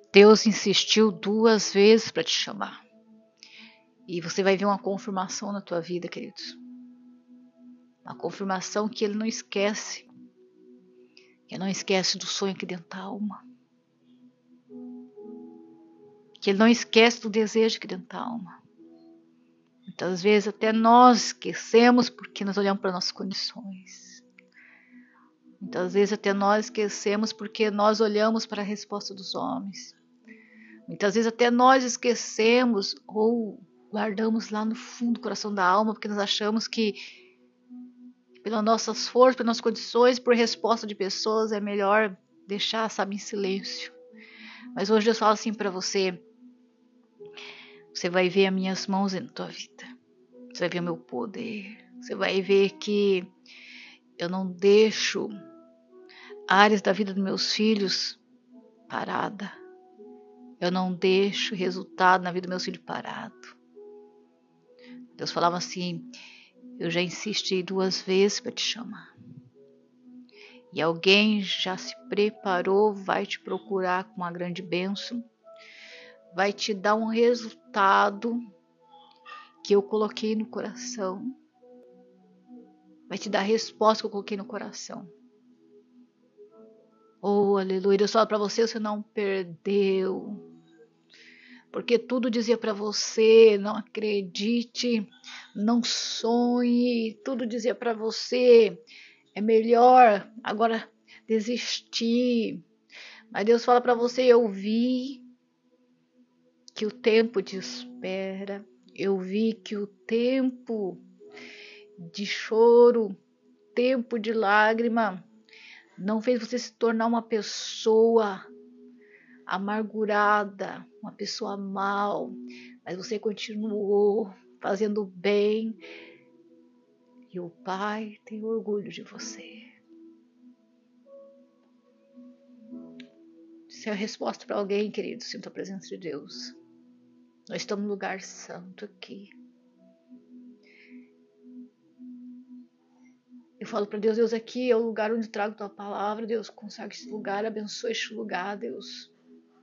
Deus insistiu 2 vezes para te chamar. E você vai ver uma confirmação na tua vida, queridos. Uma confirmação que Ele não esquece. Que Ele não esquece do sonho aqui dentro da alma. Que Ele não esquece do desejo aqui dentro da alma. Muitas vezes até nós esquecemos porque nós olhamos para nossas condições. Muitas vezes até nós esquecemos porque nós olhamos para a resposta dos homens. Muitas vezes até nós esquecemos ou guardamos lá no fundo do coração da alma porque nós achamos que pelas nossas forças, pelas nossas condições, por resposta de pessoas é melhor deixar, sabe, em silêncio. Mas hoje Deus fala assim para você: você vai ver as minhas mãos na tua vida. Você vai ver o meu poder. Você vai ver que eu não deixo áreas da vida dos meus filhos parada. Eu não deixo resultado na vida dos meus filhos parado. Deus falava assim: eu já insisti 2 vezes para te chamar. E alguém já se preparou, vai te procurar com uma grande bênção. Vai te dar um resultado que eu coloquei no coração. Vai te dar a resposta que eu coloquei no coração. Oh, aleluia. Deus fala para você: você não perdeu. Porque tudo dizia para você: não acredite, não sonhe. Tudo dizia para você: é melhor agora desistir. Mas Deus fala para você: eu vi que o tempo de espera, eu vi que o tempo de choro, tempo de lágrima, não fez você se tornar uma pessoa amargurada, uma pessoa mal, mas você continuou fazendo bem e o Pai tem orgulho de você. Se é a resposta para alguém, querido, sinta a presença de Deus. Nós estamos no lugar santo aqui. Eu falo para Deus: Deus, aqui é o lugar onde trago tua palavra. Deus, consagra este lugar, abençoa este lugar, Deus.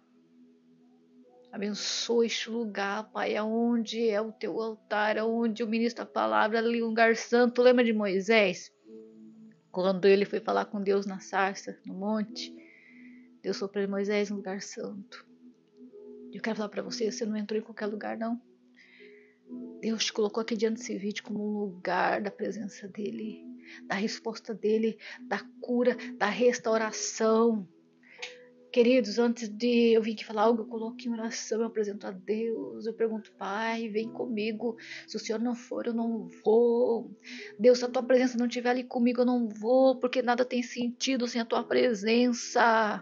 Abençoa este lugar, Pai, aonde é o teu altar, aonde eu ministro a palavra, ali um lugar santo. Lembra de Moisés? Quando ele foi falar com Deus na sarça, no monte, Deus falou para Moisés: um lugar santo. Eu quero falar para você: você não entrou em qualquer lugar, não. Deus te colocou aqui diante desse vídeo como um lugar da presença dele, da resposta dele, da cura, da restauração. Queridos, antes de eu vir aqui falar algo, eu coloco em oração, eu apresento a Deus, eu pergunto: Pai, vem comigo. Se o Senhor não for, eu não vou. Deus, se a tua presença não estiver ali comigo, eu não vou, porque nada tem sentido sem a tua presença.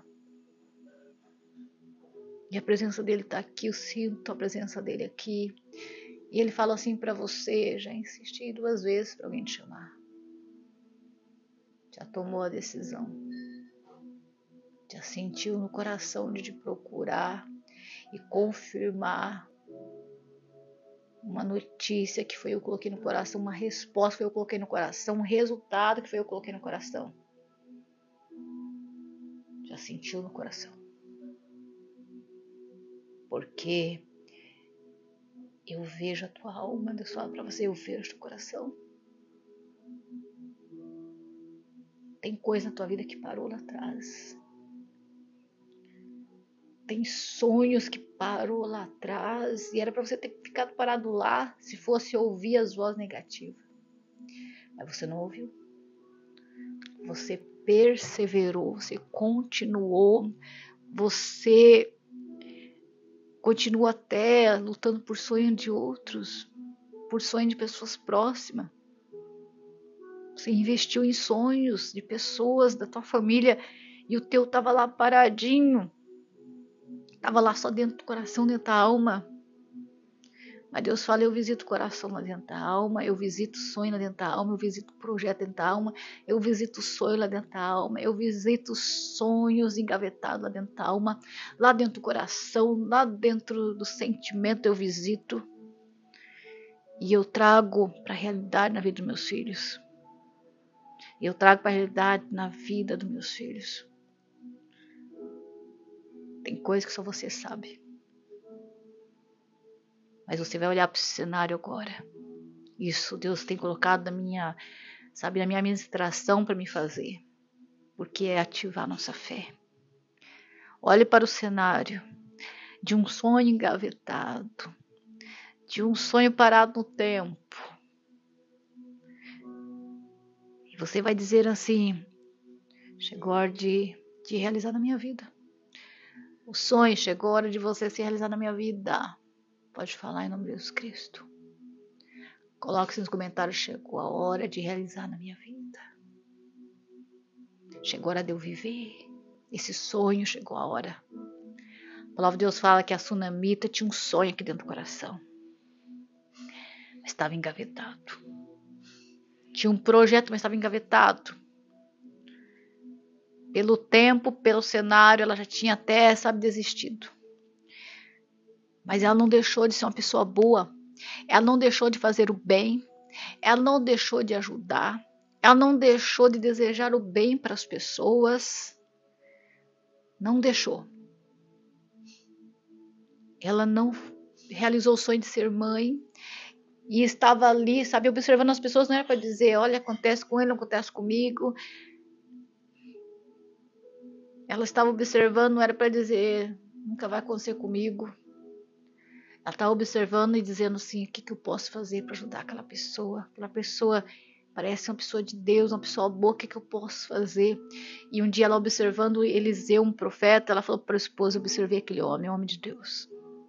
E a presença dele está aqui, eu sinto a presença dele aqui. E ele fala assim para você: já insisti 2 vezes para alguém te chamar. Já tomou a decisão. Já sentiu no coração de te procurar e confirmar uma notícia que foi eu que coloquei no coração, uma resposta que foi eu que coloquei no coração, um resultado que foi eu que coloquei no coração. Já sentiu no coração. Porque eu vejo a tua alma, Deus fala para você: eu vejo o teu coração. Tem coisa na tua vida que parou lá atrás. Tem sonhos que parou lá atrás e era para você ter ficado parado lá se fosse ouvir as vozes negativas. Mas você não ouviu. Você perseverou, você continuou, você continua até lutando por sonho de outros, por sonho de pessoas próximas. Você investiu em sonhos de pessoas da tua família e o teu estava lá paradinho. Estava lá só dentro do coração, dentro da alma. Mas Deus fala: eu visito o coração lá dentro da alma, eu visito o sonho lá dentro da alma, eu visito o projeto dentro da alma, eu visito o sonho lá dentro da alma, eu visito os sonhos engavetados lá dentro da alma, lá dentro do coração, lá dentro do sentimento eu visito. E eu trago para a realidade na vida dos meus filhos. Eu trago para a realidade na vida dos meus filhos. Tem coisa que só você sabe. Mas você vai olhar para esse cenário agora. Isso Deus tem colocado na minha administração para me fazer. Porque é ativar a nossa fé. Olhe para o cenário de um sonho engavetado. De um sonho parado no tempo. E você vai dizer assim, chegou a hora de realizar na minha vida. O sonho chegou a hora de você se realizar na minha vida. Pode falar em nome de Jesus Cristo. Coloque nos comentários, chegou a hora de realizar na minha vida. Chegou a hora de eu viver. Esse sonho chegou a hora. A palavra de Deus fala que a Sunamita tinha um sonho aqui dentro do coração. Mas estava engavetado. Tinha um projeto, mas estava engavetado. Pelo tempo, pelo cenário, ela já tinha até, desistido. Mas ela não deixou de ser uma pessoa boa. Ela não deixou de fazer o bem. Ela não deixou de ajudar. Ela não deixou de desejar o bem para as pessoas. Não deixou. Ela não realizou o sonho de ser mãe. E estava ali, observando as pessoas. Não era para dizer, olha, acontece com ele, não acontece comigo. Ela estava observando, não era para dizer, nunca vai acontecer comigo. Ela estava observando e dizendo assim, o que eu posso fazer para ajudar aquela pessoa? Aquela pessoa parece uma pessoa de Deus, uma pessoa boa, o que eu posso fazer? E um dia ela observando Eliseu, um profeta, ela falou para a esposa, observei aquele homem, homem de Deus.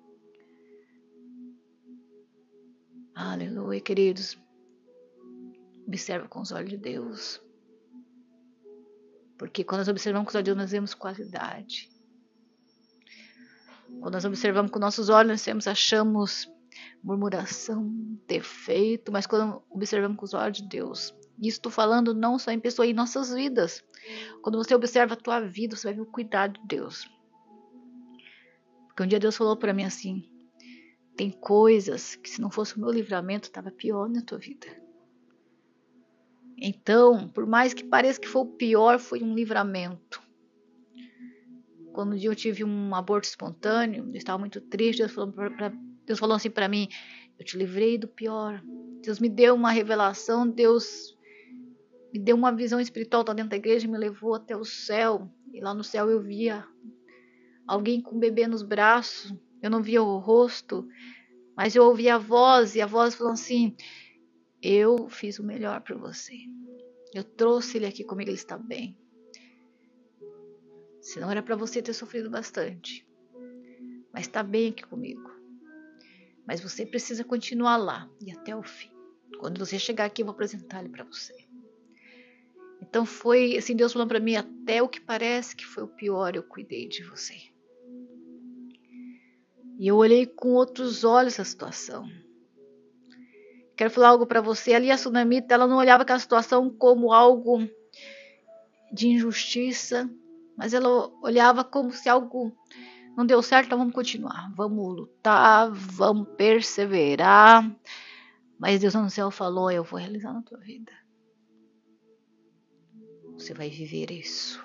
Aleluia, queridos. Observa com os olhos de Deus. Porque quando nós observamos com os olhos de Deus, nós vemos qualidade. Quando nós observamos com nossos olhos, nós achamos murmuração, defeito, mas quando observamos com os olhos de Deus, isso estou falando não só em pessoas, em nossas vidas. Quando você observa a tua vida, você vai ver o cuidado de Deus. Porque um dia Deus falou para mim assim, tem coisas que se não fosse o meu livramento, estava pior na tua vida. Então, por mais que pareça que foi o pior, foi um livramento. Quando um dia eu tive um aborto espontâneo, eu estava muito triste, Deus falou assim para mim, eu te livrei do pior. Deus me deu uma revelação, Deus me deu uma visão espiritual dentro da igreja e me levou até o céu. E lá no céu eu via alguém com um bebê nos braços, eu não via o rosto, mas eu ouvia a voz, e a voz falou assim, eu fiz o melhor para você. Eu trouxe ele aqui comigo, ele está bem. Senão era para você ter sofrido bastante. Mas está bem aqui comigo. Mas você precisa continuar lá e até o fim. Quando você chegar aqui, eu vou apresentar ele para você. Então foi assim, Deus falando para mim, até o que parece que foi o pior, eu cuidei de você. E eu olhei com outros olhos a situação. Quero falar algo para você. Ali a Sunamita, ela não olhava aquela situação como algo de injustiça, mas ela olhava como se algo não deu certo, então vamos continuar. Vamos lutar, vamos perseverar. Mas Deus no céu falou, eu vou realizar na tua vida. Você vai viver isso.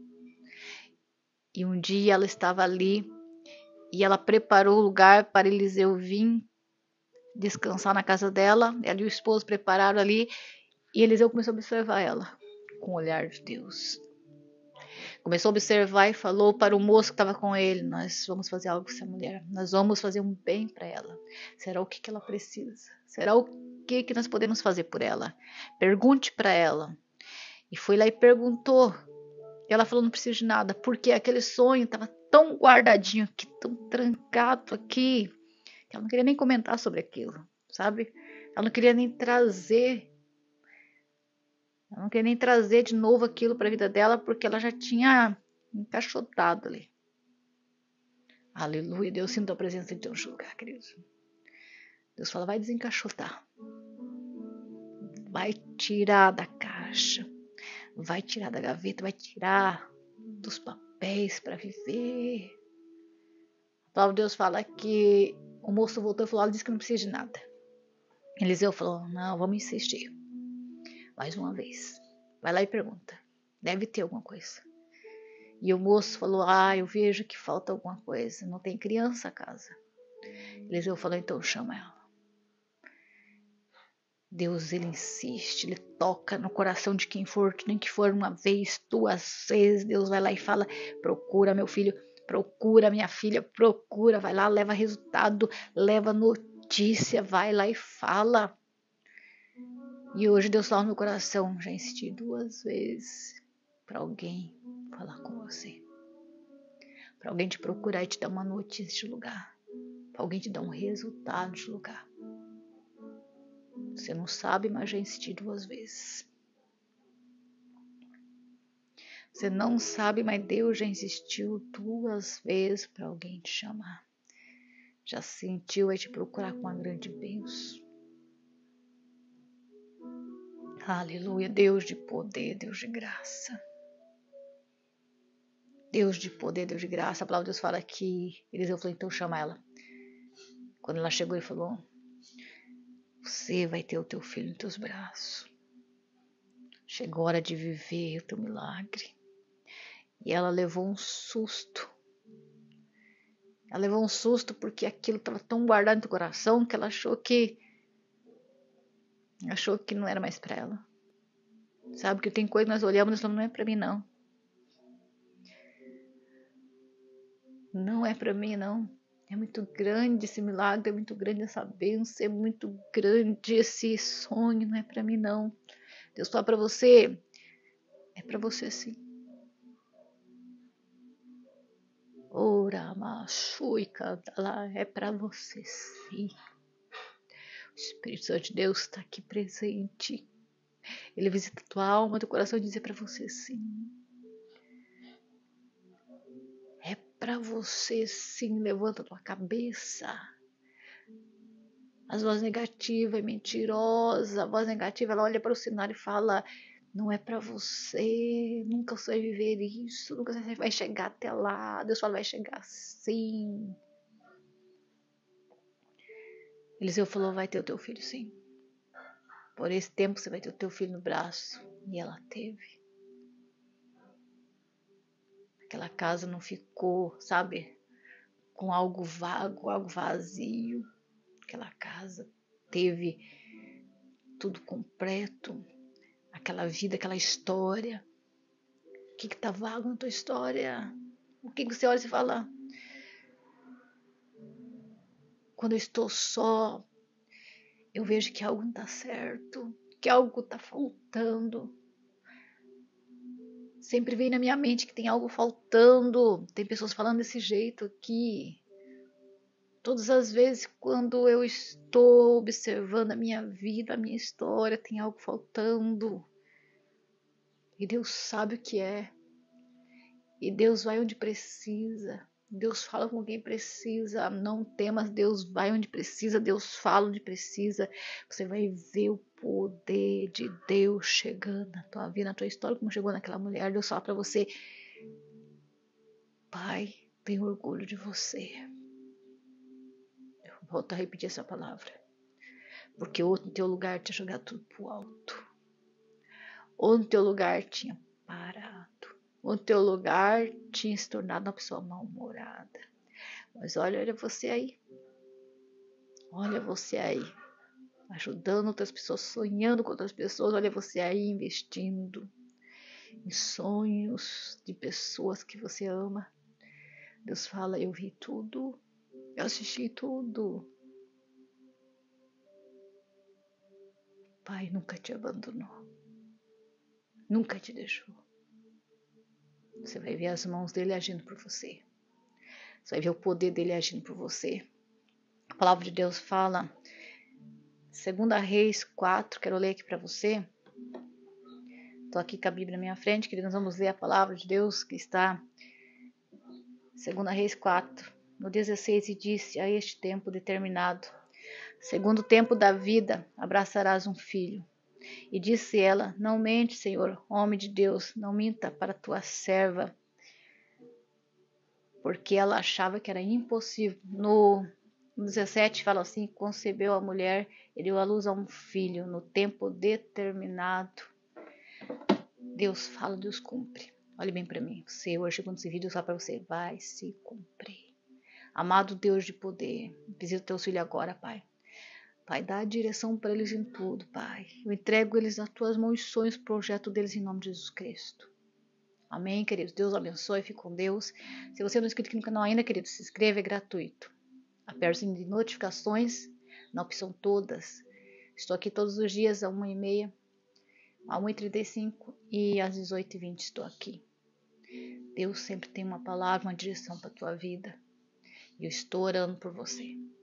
E um dia ela estava ali e ela preparou o lugar para Eliseu vir descansar na casa dela. Ela e o esposo prepararam ali e Eliseu começou a observar ela com o olhar de Deus. Começou a observar e falou para o moço que estava com ele, nós vamos fazer algo com essa mulher, nós vamos fazer um bem para ela. Será o que ela precisa? Será o que nós podemos fazer por ela? Pergunte para ela. E foi lá e perguntou. E ela falou, não preciso de nada, porque aquele sonho estava tão guardadinho aqui, tão trancado aqui, que ela não queria nem comentar sobre aquilo, sabe? Ela não queria nem trazer de novo aquilo para a vida dela, porque ela já tinha encaixotado ali. Aleluia, Deus, sinto a presença de Deus no lugar, queridos. Deus fala, vai desencaixotar. Vai tirar da caixa. Vai tirar da gaveta, vai tirar dos papéis para viver. A palavra de Deus fala que o moço voltou e falou, ela disse que não precisa de nada. Eliseu falou, não, vamos insistir. Mais uma vez. Vai lá e pergunta. Deve ter alguma coisa. E o moço falou, eu vejo que falta alguma coisa, não tem criança a casa. Eliseu falou, então chama ela. Deus, ele insiste, ele toca no coração de quem for, nem que for uma vez, 2 vezes, Deus vai lá e fala, procura meu filho, procura minha filha, procura, vai lá, leva resultado, leva notícia, vai lá e fala. E hoje Deus fala no meu coração, já insisti 2 vezes para alguém falar com você, para alguém te procurar e te dar uma notícia de lugar, para alguém te dar um resultado de lugar. Você não sabe, mas já insisti 2 vezes. Você não sabe, mas Deus já insistiu 2 vezes para alguém te chamar. Já sentiu, vai te procurar com uma grande bênção. Aleluia, Deus de poder, Deus de graça. Deus de poder, Deus de graça. A palavra de Deus fala que Eliseu falou, então chama ela. Quando ela chegou, ele falou, você vai ter o teu filho nos teus braços. Chegou a hora de viver o teu milagre. E ela levou um susto. Ela levou um susto porque aquilo estava tão guardado no coração que ela achou que não era mais para ela. Sabe que tem coisa que nós olhamos e nós falamos, não é para mim não. Não é para mim não. É muito grande esse milagre, é muito grande essa bênção, é muito grande esse sonho, não é para mim não. Deus fala para você, é para você sim. Ora, machu e canta lá, é para você sim. O Espírito Santo de Deus está aqui presente. Ele visita tua alma, teu coração e diz, é para você sim. É para você sim, levanta tua cabeça. As vozes negativas, é mentirosa, a voz negativa, ela olha para o cenário e fala, não é para você, nunca você vai viver isso, nunca você vai chegar até lá, Deus fala, vai chegar sim. Eliseu falou, vai ter o teu filho sim. Por esse tempo você vai ter o teu filho no braço. E ela teve. Aquela casa não ficou, sabe, com algo vago, algo vazio. Aquela casa teve tudo completo. Aquela vida, aquela história. O que tá vago na tua história? O que você olha e fala? Quando eu estou só, eu vejo que algo não tá certo, que algo tá faltando. Sempre vem na minha mente que tem algo faltando. Tem pessoas falando desse jeito aqui. Todas as vezes quando eu estou observando a minha vida, a minha história, tem algo faltando. E Deus sabe o que é. E Deus vai onde precisa. Deus fala com quem precisa. Não temas, Deus vai onde precisa. Deus fala onde precisa. Você vai ver o poder de Deus chegando na tua vida, na tua história, como chegou naquela mulher. Deus fala para você, Pai, tenho orgulho de você. Eu volto a repetir essa palavra. Porque outro no teu lugar tinha jogado tudo pro alto. Ou no teu lugar tinha parado. Ou no teu lugar tinha se tornado uma pessoa mal-humorada. Mas olha você aí. Olha você aí. Ajudando outras pessoas, sonhando com outras pessoas. Olha você aí investindo em sonhos de pessoas que você ama. Deus fala, eu vi tudo. Eu assisti tudo. Pai nunca te abandonou. Nunca te deixou. Você vai ver as mãos dele agindo por você. Você vai ver o poder dele agindo por você. A palavra de Deus fala, 2 Reis 4, quero ler aqui para você. Estou aqui com a Bíblia na minha frente, queridos, nós vamos ler a palavra de Deus que está 2 Reis 4, no 16, e disse a este tempo determinado, segundo o tempo da vida, abraçarás um filho. E disse ela, não mente, Senhor, homem de Deus, não minta para tua serva, porque ela achava que era impossível. No 17 fala assim, concebeu a mulher e deu à luz a um filho no tempo determinado. Deus fala, Deus cumpre. Olhe bem para mim. Você hoje, quando esse vídeo só para você, vai se cumprir. Amado Deus de poder, visita teus filhos agora, Pai. Pai, dá a direção para eles em tudo, Pai. Eu entrego eles nas tuas mãos, sonhos, projeto deles em nome de Jesus Cristo. Amém, queridos. Deus abençoe, fique com Deus. Se você não é inscrito aqui no canal ainda, querido, se inscreva, é gratuito. Aperte o sininho de notificações na opção todas. Estou aqui todos os dias, às 1h30, às 1h35 e às 18h20 estou aqui. Deus sempre tem uma palavra, uma direção para a tua vida. E eu estou orando por você.